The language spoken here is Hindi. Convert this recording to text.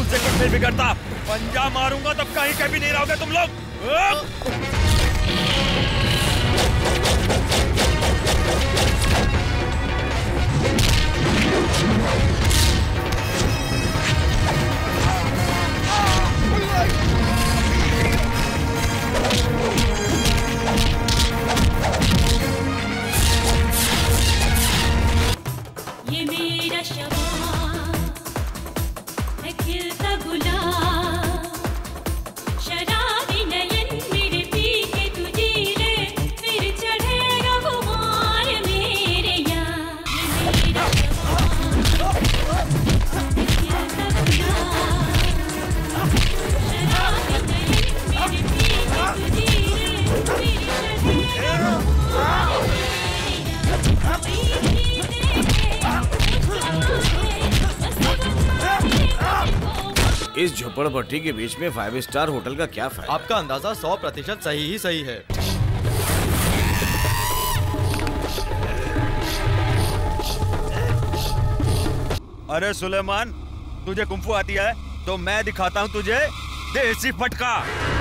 तुमसे कुछ नहीं बिगड़ता। पंजा मारूंगा तब कहीं कभी नहीं रहोगे तुम लोग। ये मेरा शबाब है खिलता गुलाब, शराबी नयन मेरे पी के तुझे ले, फिर चढ़ेगा खुमार मेरे यार। ये मेरा शबाब है खिलता गुलाब, शराबी नयन मेरे पी के तुझे ले, फिर चढ़ेगा खुमार मेरे यार। इस झोपड़पट्टी के बीच में 5 स्टार होटल का क्या फायदा? आपका अंदाजा 100% सही ही सही है। अरे सुलेमान, तुझे कुंफू आती है तो मैं दिखाता हूँ तुझे देसी फटका।